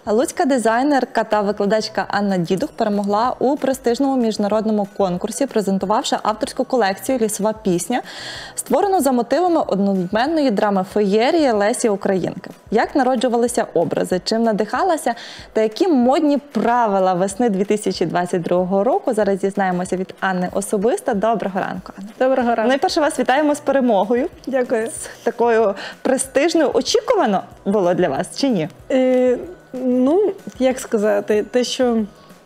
Луцька дизайнерка та викладачка Анна Дідух перемогла у престижному міжнародному конкурсі, презентувавши авторську колекцію «Лісова пісня», створену за мотивами одноіменної драми «Феєрія» Лесі Українки. Як народжувалися образи, чим надихалася та які модні правила весни 2022 року, зараз дізнаємося від Анни особисто. Доброго ранку, Анна. Доброго ранку. Найперше вас вітаємо з перемогою. Дякую. З такою престижною. Очікувано було для вас чи ні? Ну, як сказати, те, що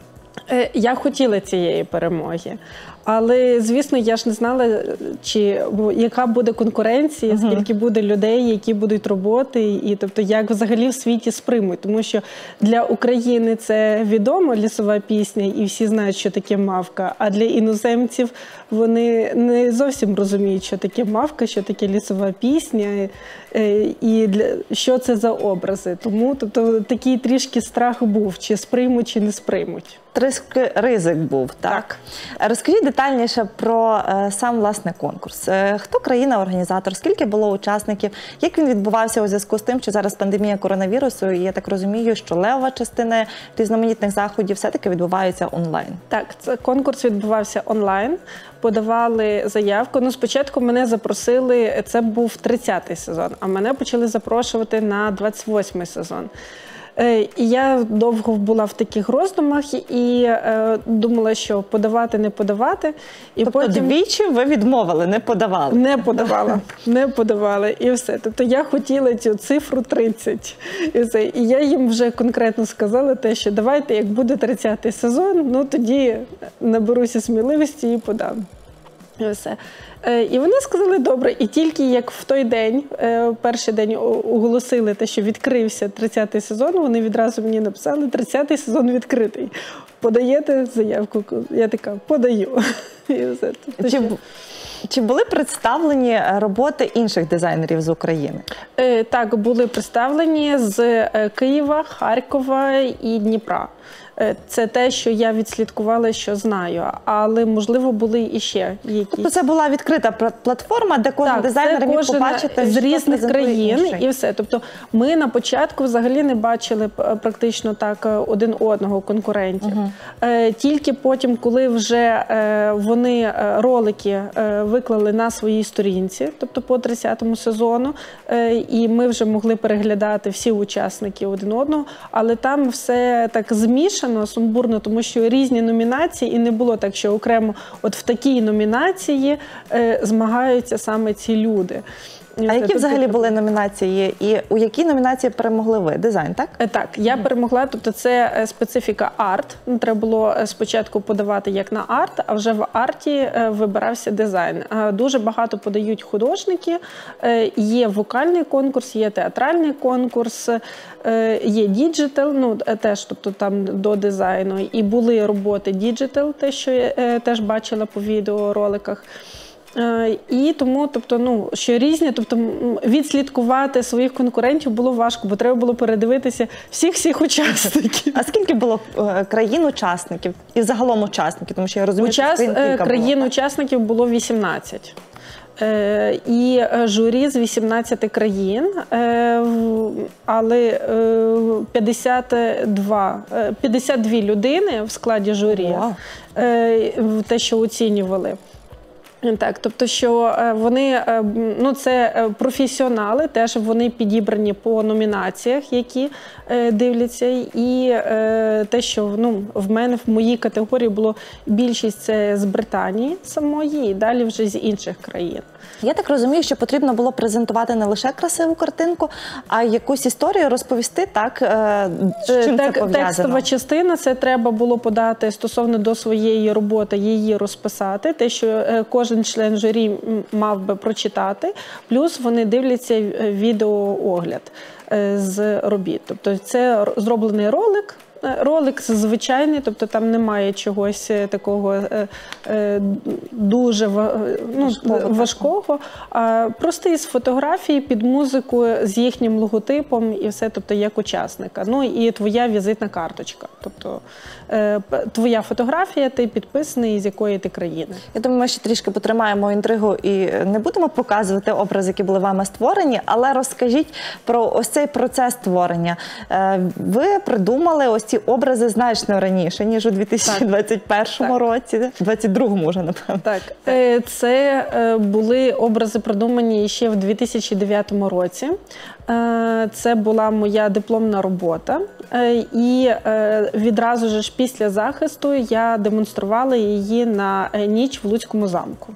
я хотіла цієї перемоги. Але, звісно, я ж не знала, яка буде конкуренція, скільки буде людей, які будуть роботи, і тобто як взагалі в світі сприймуть. Тому що для України це відомо, лісова пісня, і всі знають, що таке мавка. А для іноземців вони не зовсім розуміють, що таке мавка, що таке лісова пісня, і що це за образи. Тому тобто, такий трішки страх був, чи сприймуть, чи не сприймуть. Трішки ризик був, так? Розкажіть детальніше про сам, власне, конкурс. Хто країна-організатор, скільки було учасників, як він відбувався у зв'язку з тим, що зараз пандемія коронавірусу, і я так розумію, що левова частина різноманітних заходів все-таки відбувається онлайн. Так, конкурс відбувався онлайн, подавали заявку. Ну, спочатку мене запросили, це був 30-й сезон, а мене почали запрошувати на 28-й сезон. І я довго була в таких роздумах і думала, що подавати, не подавати. І тобто потім... двічі ви відмовили, не подавали? Не подавала, і все. Тобто я хотіла цю цифру 30. І все. І я їм вже конкретно сказала те, що давайте, як буде 30-й сезон, ну тоді наберуся сміливості і подам. І все. І вони сказали, добре, і тільки як в той день, перший день оголосили те, що відкрився 30-й сезон, вони відразу мені написали, 30-й сезон відкритий. Подаєте заявку? Я така, подаю. І все. Чи були представлені роботи інших дизайнерів з України? Так, були представлені з Києва, Харкова і Дніпра. Це те, що я відслідкувала, що знаю, але, можливо, були іще якісь. Тобто це була відкрита платформа, де кожен дизайнер міг побачити, з різних країн інший. І все. Тобто ми на початку взагалі не бачили практично так один одного конкурентів. Тільки потім, коли вже вони ролики виклали на своїй сторінці, тобто по 30-му сезону, і ми вже могли переглядати всі учасники один одного, але там все так змішано, сумбурно, тому що різні номінації, і не було так, що окремо от в такій номінації змагаються саме ці люди. А які взагалі були номінації? І у якій номінації перемогли ви? Дизайн, так? Так, я перемогла, тобто це специфіка арт. Треба було спочатку подавати як на арт, а вже в арті вибирався дизайн. Дуже багато подають художники, є вокальний конкурс, є театральний конкурс, є діджитал, ну теж, тобто там до дизайну. І були роботи діджитал, те, що я теж бачила по відеороликах. І тому, тобто, ну, що різні, тобто відслідкувати своїх конкурентів було важко, бо треба було передивитися всіх учасників. А скільки було країн-учасників і загалом учасників? Тому що я розумію, що країн-учасників було 18. І журі з 18 країн, але 52 людини в складі журі, те, що оцінювали. Так, тобто, що вони, ну, це професіонали, теж вони підібрані по номінаціях, які дивляться, і те, що, ну, в моїй категорії було більшість це з Британії самої, і далі вже з інших країн. Я так розумію, що потрібно було презентувати не лише красиву картинку, а якусь історію розповісти, так, з чим це пов'язано? Текстова частина, це треба було подати стосовно до своєї роботи, її розписати, те, що кожен член журі мав би прочитати, плюс вони дивляться відеоогляд з робіт. Тобто це зроблений ролик, Rolex звичайний, тобто там немає чогось такого дуже важкого. Просто із фотографії під музику з їхнім логотипом і все, тобто як учасника. Ну і твоя візитна карточка. Тобто твоя фотографія, ти підписаний, з якої ти країни. Я думаю, ми ще трішки потримаємо інтригу і не будемо показувати образи, які були вами створені, але розкажіть про ось цей процес створення. Ви придумали ось ці образи значно раніше, ніж у 2021 році, 22-му вже, напевно. Так, це були образи придумані ще в 2009 році. Це була моя дипломна робота. І відразу ж після захисту я демонструвала її на ніч в Луцькому замку.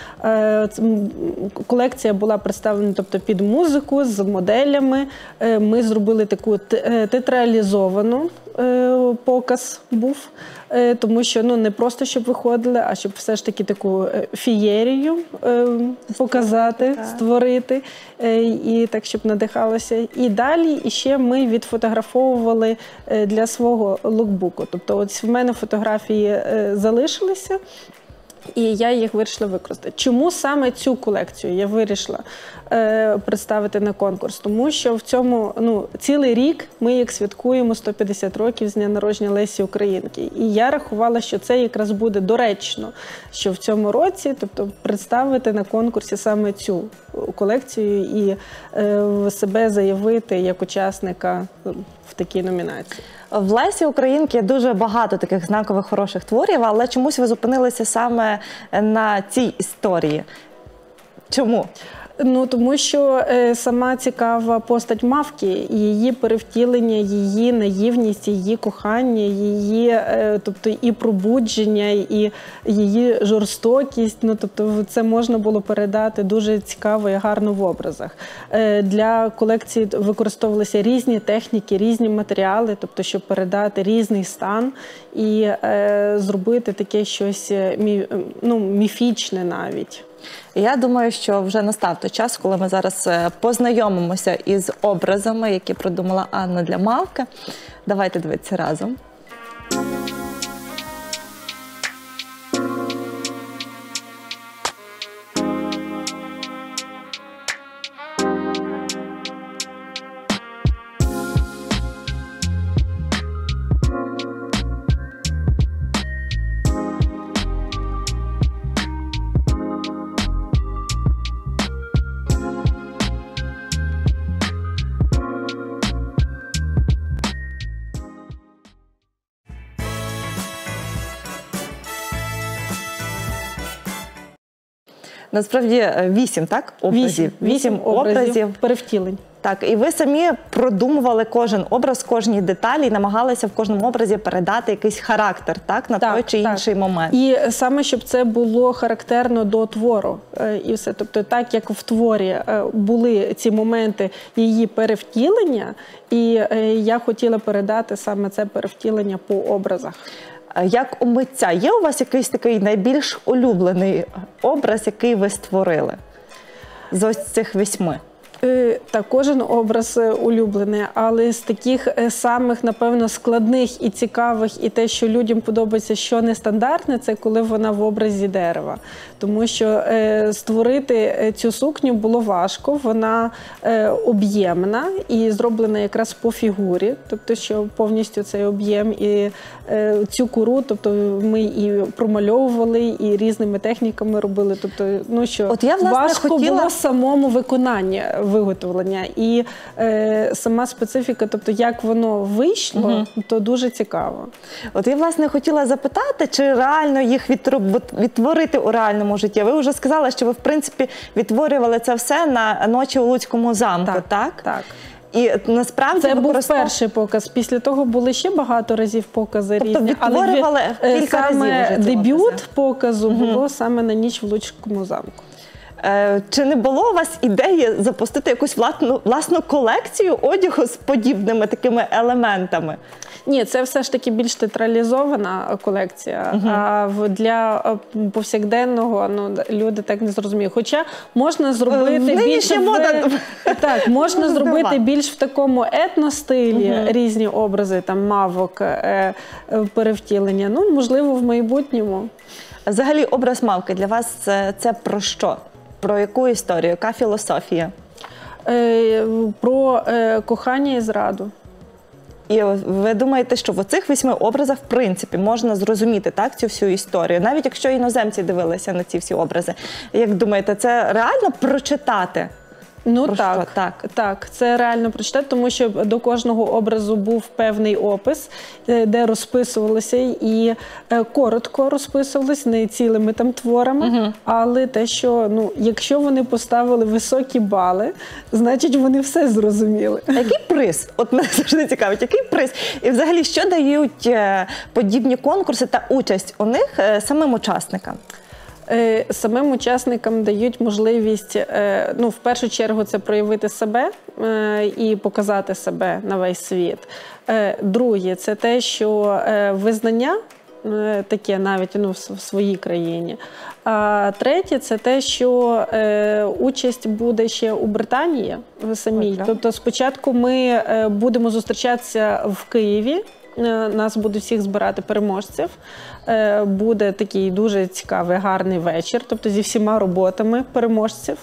Колекція була представлена, тобто, під музику, з моделями. Ми зробили таку театралізовану показ був, тому що не просто, щоб виходили, а щоб все ж таки таку фієрію показати, створити, і так, щоб надихалося. І далі ще ми відфотографовували для свого лукбуку. Тобто, ось в мене фотографії залишилися, і я їх вирішила використати. Чому саме цю колекцію я вирішила представити на конкурс? Тому що в цьому, цілий рік ми як святкуємо 150 років з дня народження Лесі Українки. І я рахувала, що це якраз буде доречно, що в цьому році, тобто, представити на конкурсі саме цю колекцію і себе заявити як учасника в такій номінації. В Лесі Українки дуже багато таких знакових, хороших творів, але чомусь ви зупинилися саме на цій історії. Чому? Тому що сама цікава постать Мавки, її перевтілення, її наївність, її кохання, її, тобто, і пробудження, і її жорстокість. Тобто, це можна було передати дуже цікаво і гарно в образах. Для колекції використовувалися різні техніки, різні матеріали, тобто, щоб передати різний стан і зробити таке щось міфічне навіть. Я думаю, що вже настав той час, коли ми зараз познайомимося із образами, які придумала Анна для Мавки. Давайте дивитися разом. Насправді 8, так? Образів. 8 образів перевтілень. Так, і ви самі продумували кожен образ, кожні деталі і намагалися в кожному образі передати якийсь характер, так, на той чи інший момент. І саме, щоб це було характерно до твору. І все. Тобто, так, як в творі були ці моменти її перевтілення, і я хотіла передати саме це перевтілення по образах. Як у митця, є у вас якийсь такий найбільш улюблений образ, який ви створили з ось цих 8? Так, кожен образ улюблений, але з таких самих, напевно, складних і цікавих, і те, що людям подобається, що нестандартне, це коли вона в образі дерева. Тому що створити цю сукню було важко, вона об'ємна і зроблена якраз по фігурі, тобто, що повністю цей об'єм і цю кору, тобто ми і промальовували, і різними техніками робили, тобто, що важко було самому виконанні, виготовлення. І сама специфіка, тобто як воно вийшло, то дуже цікаво. От я, власне, хотіла запитати, чи реально їх відтворити у реальному житті? Ви вже сказали, що ви, в принципі, відтворювали це все на ночі у Луцькому замку, так? Так. І насправді це був перший показ. Після того були ще багато разів покази різні. Але саме дебют показу було саме на ніч в Луцькому замку. Чи не було у вас ідеї запустити якусь власну колекцію одягу з подібними такими елементами? Ні, це все ж таки більш театралізована колекція, а для повсякденного люди так не зрозуміють. Хоча можна зробити більш можна зробити більш в такому етностилі різні образи, там мавок, перевтілення. Ну, можливо, в майбутньому. Взагалі, образ мавки для вас це про що? Про яку історію? Яка філософія? Про кохання і зраду. І ви думаєте, що в оцих 8 образах, в принципі, можна зрозуміти так, цю всю історію? Навіть якщо іноземці дивилися на ці всі образи. Як думаєте, це реально прочитати? Ну так, це реально прочитати, тому що до кожного образу був певний опис, де розписувалося і коротко розписувалися, не цілими там творами, але те, що, якщо вони поставили високі бали, значить вони все зрозуміли. А який приз? От мене завжди цікавить, який приз? І взагалі, що дають подібні конкурси та участь у них самим учасникам? Самим учасникам дають можливість, в першу чергу, це проявити себе і показати себе на весь світ. Друге, це те, що визнання таке навіть в своїй країні. А третє, це те, що участь буде ще у Британії самій. Тобто спочатку ми будемо зустрічатися в Києві, нас будуть всіх збирати переможців. Буде такий дуже цікавий, гарний вечір, тобто зі всіма роботами переможців.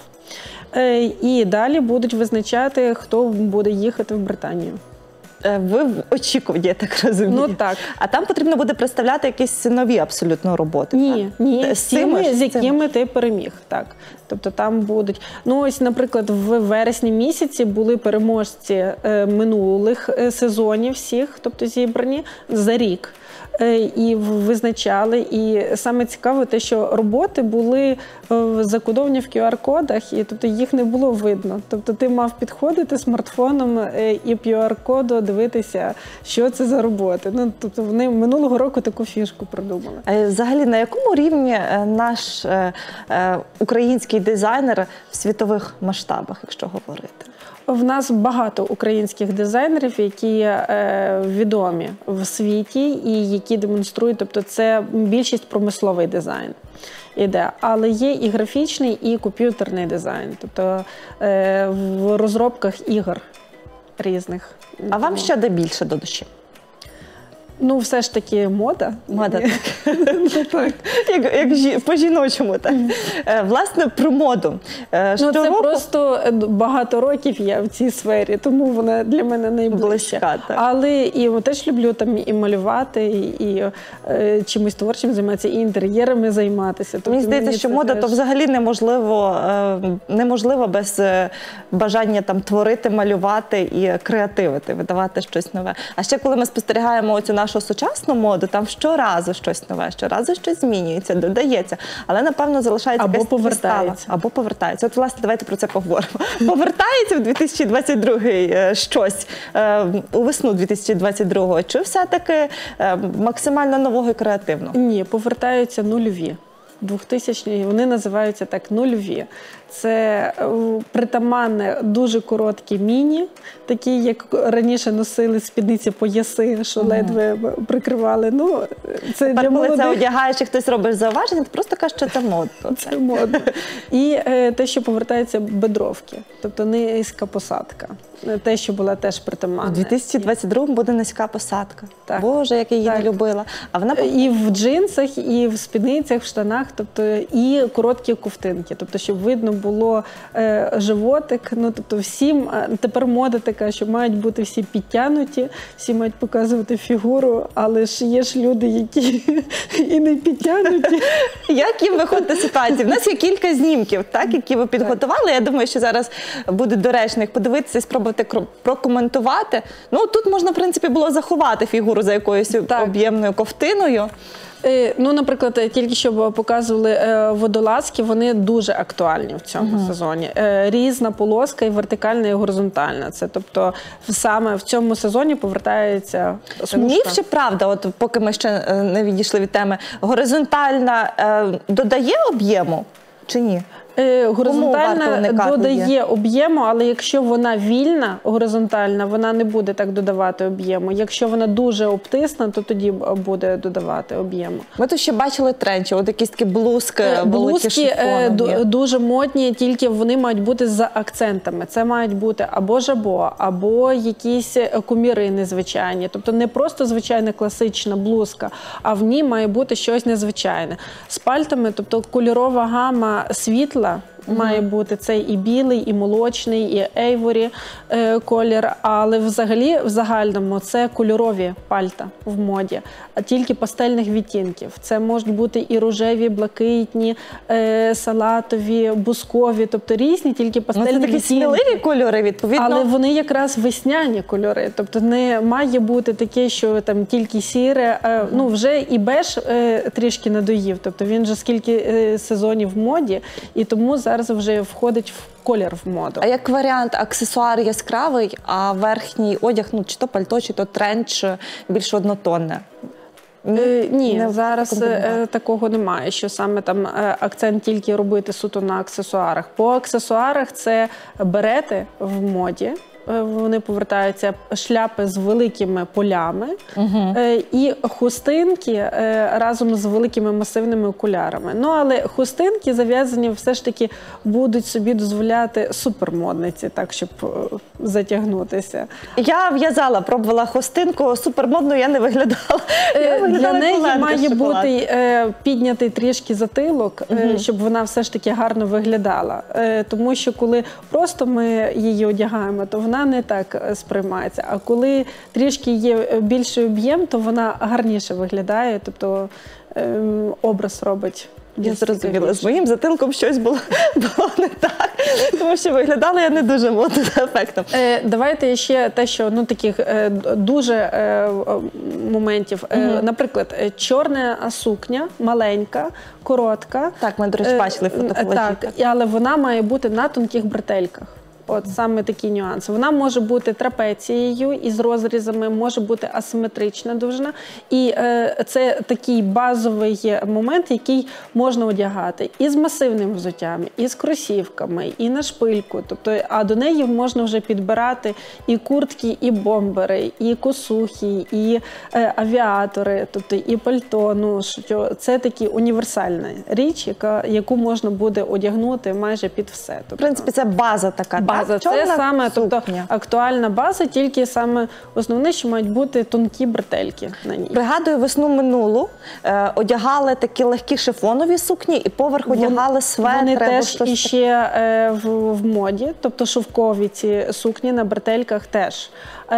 І далі будуть визначати, хто буде їхати в Британію. Ви в очікуванні, я так розумію. Ну так. А там потрібно буде представляти якісь нові абсолютно роботи? Ні, з тими, з якими ти переміг. Так. Тобто там будуть, ось, наприклад, в вересні місяці були переможці минулих сезонів всіх, тобто зібрані за рік. І визначали. І саме цікаве те, що роботи були закодовані в QR-кодах, і тобто їх не було видно. Тобто ти мав підходити смартфоном і QR-коду дивитися, що це за роботи. Тобто вони минулого року таку фішку придумали. Взагалі, на якому рівні наш український дизайнер в світових масштабах, якщо говорити? В нас багато українських дизайнерів, які відомі в світі і які демонструють, тобто це більшість промисловий дизайн іде. Але є і графічний, і комп'ютерний дизайн, тобто в розробках ігор різних. А вам що де більше до душі? Все ж таки мода. Мода, так. Як по-жіночому, так. Власне, про моду. Це просто багато років я в цій сфері, тому вона для мене найближча. Але і теж люблю там і малювати, і чимось творчим займатися, і інтер'єрами займатися. Мені здається, що мода то взагалі неможливо без бажання там творити, малювати і креативити, видавати щось нове. А ще коли ми спостерігаємо цю нашу сучасну моду, там щоразу щось нове, щоразу щось змінюється, додається, але, напевно, залишається або повертається. Або повертається. От, власне, давайте про це поговоримо. Повертається в 2022 щось, у весну 2022, чи все-таки максимально нового і креативного? Ні, повертаються нульові. 2000-ні, вони називаються так нульові. Це притаманне дуже короткі міні, такі, як раніше носили спідниці пояси, що ледве прикривали. Це для коли це одягаєш і хтось робить зауваження, ти просто кажеш, що це модно. Це модно. І те, що повертаються бедровки, тобто низька посадка. Те, що була теж притаманна. У 2022-му буде низька посадка. Так. Боже, як я її не любила. А вона... І в джинсах, і в спідницях, в штанах, тобто і короткі ковтинки. Тобто, щоб видно було животик. Тобто всім, тепер мода така, що мають бути всі підтягнуті, всі мають показувати фігуру, але ж є ж люди, які і не підтягнуті. Як їм виходити з ситуації? У нас є кілька знімків, які ви підготували. Я думаю, що зараз буде доречно їх подивитися і спробувати прокоментувати. Тут можна, в принципі, було заховати фігуру за якоюсь об'ємною ковтиною. Наприклад, тільки що показували водолазки, вони дуже актуальні в цьому сезоні. Різна полоска, і вертикальна, і горизонтальна. Це, тобто, саме в цьому сезоні повертається смужка. Міф чи правда, от поки ми ще не відійшли від теми, горизонтальна додає об'єму чи ні? Горизонтальна уникати додає об'єму, але якщо вона вільна, горизонтальна, вона не буде так додавати об'єму. Якщо вона дуже обтисна, то тоді буде додавати об'єму. Ми тут ще бачили тренчі, от якісь такі блузки, Блузки дуже модні, тільки вони мають бути за акцентами. Це мають бути або жабо, або якісь куміри незвичайні. Тобто не просто звичайна класична блузка, а в ній має бути щось незвичайне. З пальтами, тобто кольорова гама світла, має бути це і білий, і молочний, і ейворі колір, але взагалі в загальному це кольорові пальта в моді, а тільки пастельних відтінків. Це можуть бути і рожеві, блакитні, салатові, бускові, тобто різні, тільки пастельні відтінки. Це такі сміливі кольори, відповідно. Але вони якраз весняні кольори, тобто не має бути таке, що там тільки сіре, ну вже і беж трішки надоїв, тобто він вже скільки сезонів в моді, і тому зараз вже входить в колір в моду. А як варіант, аксесуар яскравий, а верхній одяг, ну чи то пальто, чи то тренч більш однотонне? Ні, зараз такого немає, що саме там акцент тільки робити суто на аксесуарах. По аксесуарах це берети в моді. Вони повертаються, шляпи з великими полями і хустинки разом з великими масивними окулярами. Ну, але хустинки зав'язані все ж таки будуть собі дозволяти супермодниці, так, щоб затягнутися. Я в'язала, пробувала хустинку, супермодно я не виглядала. Для неї має бути піднятий трішки затилок, щоб вона все ж таки гарно виглядала. Тому що коли просто ми її одягаємо, то вона не так сприймається. А коли трішки є більший об'єм, то вона гарніше виглядає, тобто образ робить. Я зрозуміла, з моїм затилком щось було не так, тому що виглядала я не дуже модно за ефектом. Давайте ще те, що таких дуже моментів. Наприклад, чорна сукня, маленька, коротка. Так, ми, до речі, бачили фотографії. Так, але вона має бути на тонких бретельках. От саме такі нюанси. Вона може бути трапецією із розрізами, може бути асиметрична довжина. І це такий базовий момент, який можна одягати і з масивним взуттям, і з кросівками, і на шпильку. Тобто, а до неї можна вже підбирати і куртки, і бомбери, і косухи, і авіатори, тобто і пальто. Ну, що це такі універсальна річ, яку можна буде одягнути майже під все. Тобто, в принципі, це база така. Це саме, тобто, актуальна база, тільки саме основне, що мають бути тонкі бретельки на ній. Пригадую, весну минулу одягали такі легкі шифонові сукні і поверх одягали светри. Вони теж іще в моді, тобто шовкові ці сукні на бретельках теж.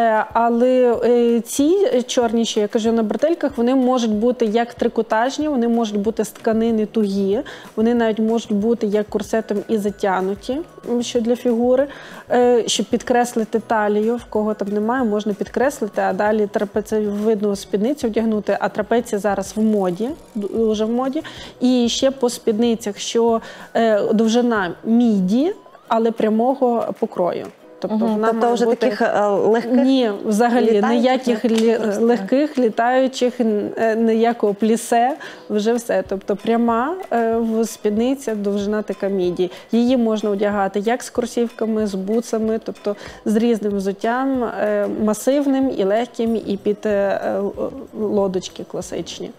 Але ці чорні, що я кажу, на бретельках, вони можуть бути як трикотажні, вони можуть бути з тканини тугі, вони навіть можуть бути як корсетом і затягнуті, що для фігури, щоб підкреслити талію, в кого там немає, можна підкреслити, а далі трапецієвидну спідницю вдягнути, а трапеція зараз в моді, дуже в моді. І ще по спідницях, що довжина міді, але прямого покрою. Тобто вже бути... таких легких? Ні, взагалі ніяких легких, літаючих, ніякого плісе, вже все. Тобто пряма в спідницях довжина така міді. Її можна одягати як з кросівками, з буцами, тобто з різним взуттям, масивним і легким, і під лодочки класичні.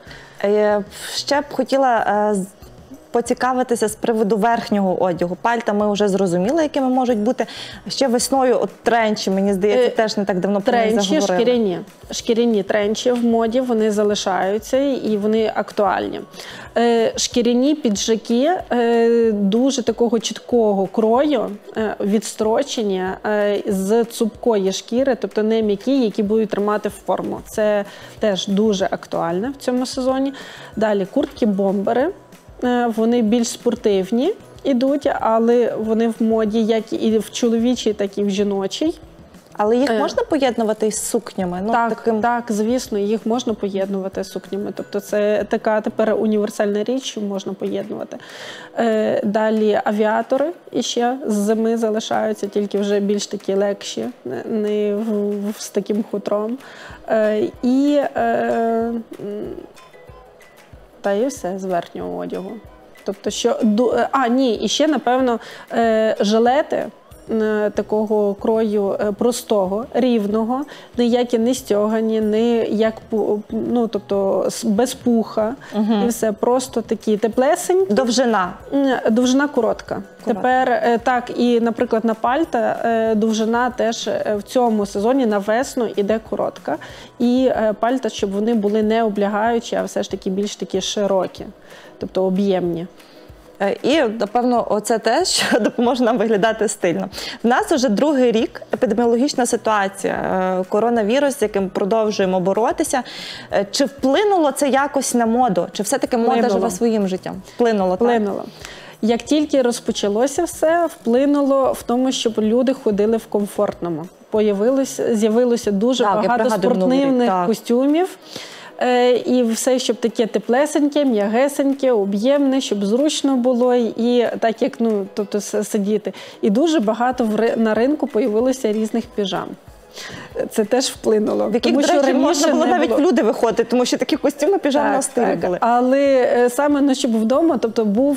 Ще б хотіла поцікавитися з приводу верхнього одягу. Пальта ми вже зрозуміли, якими можуть бути. Ще весною от тренчі, мені здається, теж не так давно про них заговорили. Тренчі, шкіряні тренчі в моді, вони залишаються і вони актуальні. Шкіряні піджаки дуже такого чіткого крою, відстрочені з цупкої шкіри, тобто не м'які, які будуть тримати форму. Це теж дуже актуальне в цьому сезоні. Далі куртки-бомбери. Вони більш спортивні ідуть, але вони в моді як і в чоловічій, так і в жіночій. Але їх можна поєднувати із сукнями? Ну, так, звісно, їх можна поєднувати з сукнями. Тобто це така тепер універсальна річ, що можна поєднувати. Далі авіатори іще з зими залишаються, тільки вже більш такі легші, не з таким хутром. І все з верхнього одягу. Тобто, що і ще, напевно, жилети такого крою простого, рівного, ніякі не стьогані, тобто без пуха, і все, просто такі теплесенькі. Довжина коротка. Тепер так, і, наприклад, на пальта довжина теж в цьому сезоні на весну іде коротка. І пальта, щоб вони були не облягаючі, а все ж таки більш такі широкі, тобто об'ємні. І, напевно, оце те, що допоможе нам виглядати стильно. В нас вже другий рік епідеміологічна ситуація, коронавірус, з яким продовжуємо боротися. Чи вплинуло це якось на моду? Чи все-таки мода живе своїм життям? Вплинуло. Як тільки розпочалося все, вплинуло в тому, щоб люди ходили в комфортному. З'явилося дуже багато спортивних костюмів. І все, щоб таке теплесеньке, м'ягесеньке, об'ємне, щоб зручно було і так як сидіти. І дуже багато на ринку появилося різних піжам. Це теж вплинуло. В яких, до речі, можна було навіть в люди виходити, тому що такі костюми піжамного стилю були. Але саме, щоб вдома, тобто був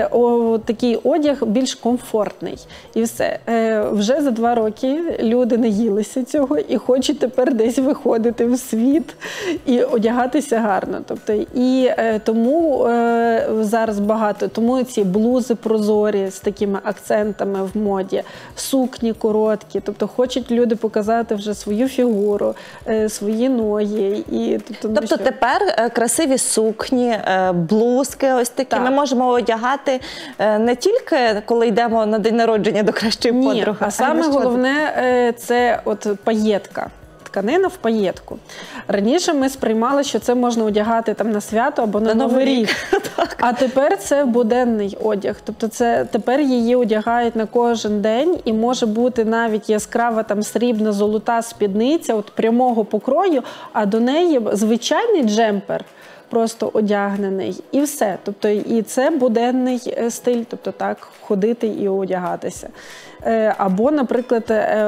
такий одяг більш комфортний. І все. Вже за 2 роки люди наїлися цього і хочуть тепер десь виходити в світ і одягатися гарно. Тобто, і тому зараз багато, тому ці блузи прозорі з такими акцентами в моді, сукні короткі, тобто хочуть люди показати вже свою фігуру, свої ноги. Тобто тепер красиві сукні, блузки ось такі ми можемо одягати не тільки, коли йдемо на день народження до кращої подруги. А саме головне – це паєтка. Тканина в паєтку. Раніше ми сприймали, що це можна одягати на свято або на Новий рік. А тепер це буденний одяг. Тобто тепер її одягають на кожен день і може бути навіть яскрава срібна золота спідниця прямого покрою, а до неї звичайний джемпер просто одягнений і все. Тобто і це буденний стиль, тобто так ходити і одягатися. Або, наприклад,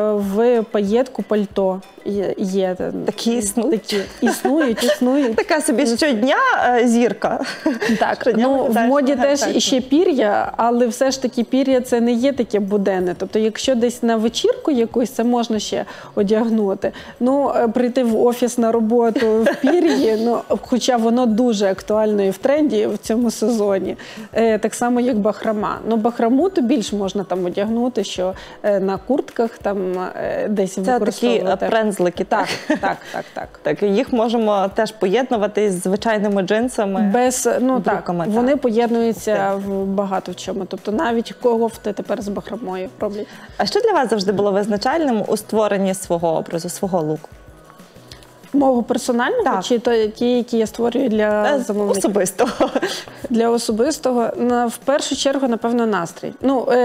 в паєтку пальто є. Такі існують? Існують. Така собі щодня зірка. Так, в моді теж ще пір'я, але все ж таки пір'я це не є таке буденне. Тобто, якщо десь на вечірку якусь, це можна ще одягнути. Прийти в офіс на роботу в пір'ї, хоча воно дуже актуально і в тренді в цьому сезоні. Так само, як бахрома. Бахрому то більш можна одягнути, що на куртках десь використовувати. Це такі прензлики. Так, їх можемо теж поєднувати з звичайними джинсами. Вони поєднуються багато в чому. Тобто навіть кофти тепер з бахромою роблять. А що для вас завжди було визначальним у створенні свого образу, свого луку? Мого персонального чи ті, які я створюю для замовників? Особистого. Для особистого, в першу чергу, напевно, настрій.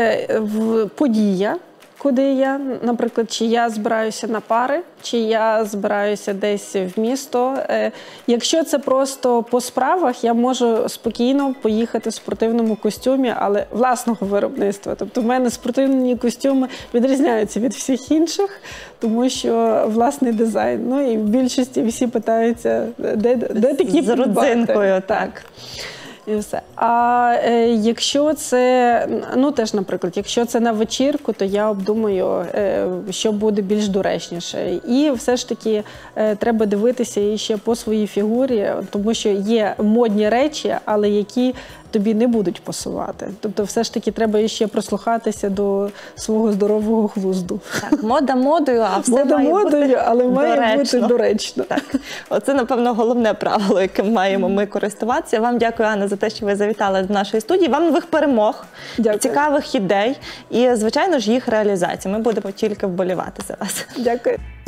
Подія, куди я, наприклад, чи я збираюся на пари, чи я збираюся десь в місто. Якщо це просто по справах, я можу спокійно поїхати в спортивному костюмі, але власного виробництва. Тобто в мене спортивні костюми відрізняються від всіх інших, тому що власний дизайн. І в більшості всі питаються, де такі з родзинкою, так. І все. А якщо це, теж, наприклад, якщо це на вечірку, то я обдумаю, що буде більш доречніше. І все ж таки треба дивитися і ще по своїй фігурі, тому що є модні речі, але які тобі не будуть пасувати. Тобто все ж таки треба ще прослухатися до свого здорового глузду. Так, мода модою, а все має бути але має бути доречно. Так. Оце, напевно, головне правило, яким маємо ми користуватися. Вам дякую, Анна, за те, що ви завітали до нашої студії. Вам нових перемог, цікавих ідей і, звичайно ж, їх реалізації. Ми будемо тільки вболівати за вас. Дякую.